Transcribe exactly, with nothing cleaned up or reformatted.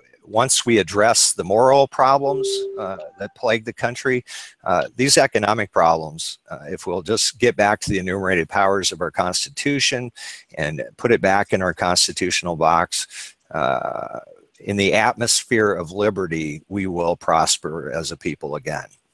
once we address the moral problems uh, that plague the country, uh, these economic problems, uh, if we'll just get back to the enumerated powers of our Constitution and put it back in our constitutional box, uh, in the atmosphere of liberty, we will prosper as a people again.